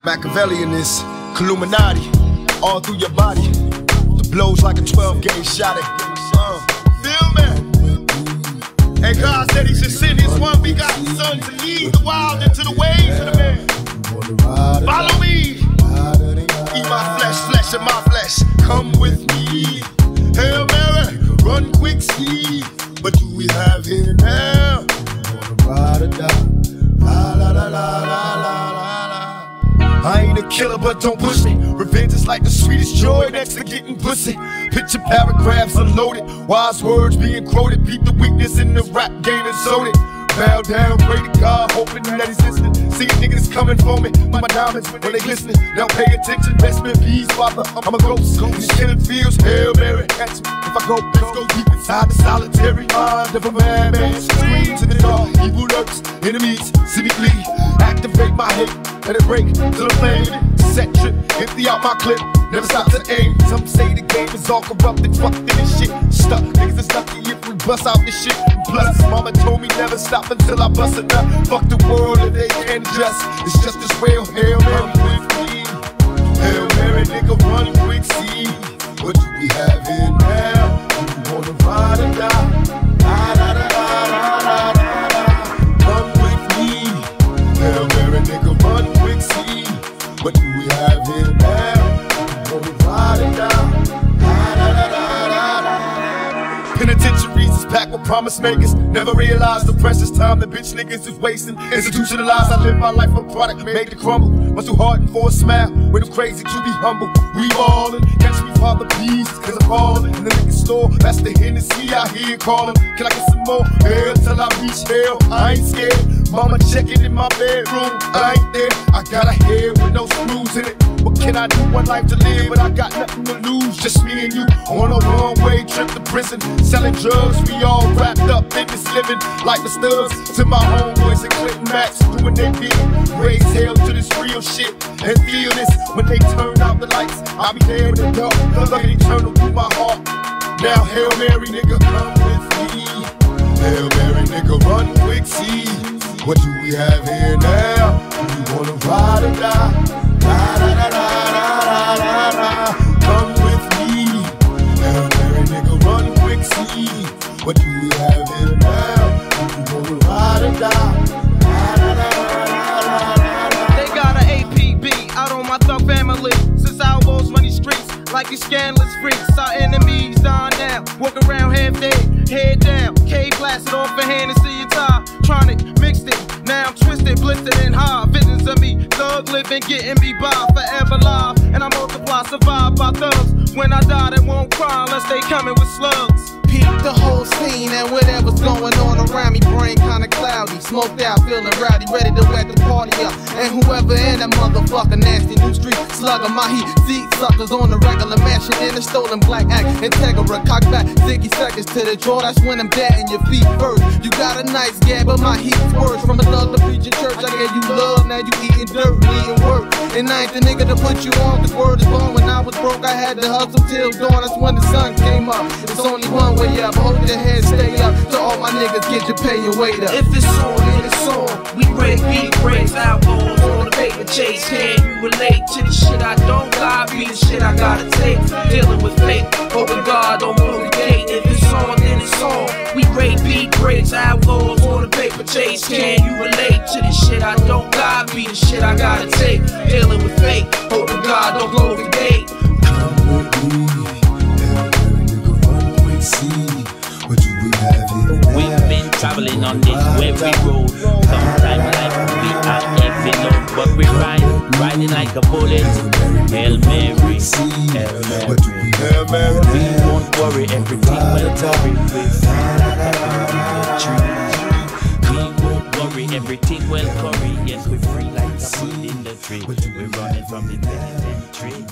Machiavellianist, Illuminati, all through your body. The blows like a 12-gauge shot at. Feel me? And God said He should send His one begotten Son to lead the wild into the ways of the man. Follow me. Eat my flesh, flesh of my flesh. Come with me. Hail Mary, run quick, speed. What do we have here now? Ride or die. La la la la la la. I ain't a killer, but don't push me. Revenge is like the sweetest joy next to getting pussy. Picture paragraphs unloaded, wise words being quoted. Beat the weakness in the rap game and sold it. Bow down, pray to God, hoping that He's listening. See niggas coming for me, my diamonds when they glistening. Now pay attention, best in peace, Father, I'm a ghost. These killing fields, Hail Mary, catch me. If I go, let's go deep inside the solitary mind of a madman. Scream to the dark, evil lurks, enemies, civically. Activate my hate, let it break till the flame. Set trip, empty out my clip, never stop to aim. Some say the game is all corrupted, fucked in this shit. Stuck, niggas is lucky if we bust out this shit. Plus, mama told me never stop until I bust it up. Fuck the world and they can't adjust. It's just as well. Hail Mary with me. Hail Mary, nigga, run quick, see. What do we have here now? Do you wanna ride or die? La la la la la la la. Come with me. Hail Mary, nigga, run quick, see. What do we have here now? Do you wanna ride or die? La la la la la la. Penitentiaries is packed with promise makers. Never realized the precious time the bitch niggas is wasting. Institutionalized, I live my life a product made to crumble. Must too hardened for a smile when it's crazy to be humble. We ballin', catch me Father please, cause I'm ballin'. In the liquor store, that's the Hennessy I hear callin'. Can I get some more? Hell till I reach hell, I ain't scared. Mama checking in my bedroom, I ain't there. I got a head with no screws in it. What can I do? One life to live, but I got nothing to lose. Just me and you on a one-way trip to prison. Selling drugs, we all wrapped up in this living. Like the studs to my homeboys and Clinton Max doing their big. Raise hell to this real shit and feel this. When they turn out the lights, I'll be there in the dark. The light eternal through my heart. Now Hail Mary, nigga, come with me. Hail Mary, nigga, run quick, see. What do we have here now? Do you wanna ride or die? La la la la la la la. Come with me. Hail Mary, nigga, run quick, see. What do we have here now? Do you wanna ride or die? La la la la la la. They got an APB out on my thug family. Since I was running streets like these scandalous freaks. Our enemies dying now. Walk around half dead, head down. K blasted off a hand and see your tie. Tronic mixed it. Now I'm twisted, blistered, and high. Visions of me, thug living, getting me by, forever live. And I multiply, survive by thugs. When I die, they won't cry unless they coming with slugs. Peep the whole scene and whatever's going on around me. Brain kinda cloudy, smoked out, feeling rowdy, ready to wet the party up. And whoever in that motherfucker nasty new street slugger, my heat seat suckers on the regular mansion in a stolen black act. Integra, cock back, 60 seconds to the jaw. That's when I'm dead in your feet first. You got a nice gab, but my heat's worse. From a thug to preaching church, I gave you love, now you eating dirt, needing work. And I ain't the nigga to put you on, cause word is born. When I was broke, I had to hustle till dawn. That's when the sun came up. It's only one way up, hold your head, stay up. To all my niggas, get your pay and weight up. If it's on, then it's on. We break beat breaks, outlaws on the paper chase. Can you relate to the shit I don't got? Be the shit I gotta take. Dealing with fate, hoping God don't blow the gate. If it's on, then it's on. We break beat breaks, outlaws on the paper chase. Can you relate to the shit I don't got? Be the shit I gotta take. Dealing with fate, hoping God don't blow the gate. Come with me. What do we have here now? We've been traveling on this weary road. Sometimes like we are heavy load, but we riding like a bullet. Hail Mary, Hail Mary. Hail Mary. We won't worry, everything will worry. We won't worry, everything will curry. Yes, we're free like a food in the tree. We're running from the penitentiary.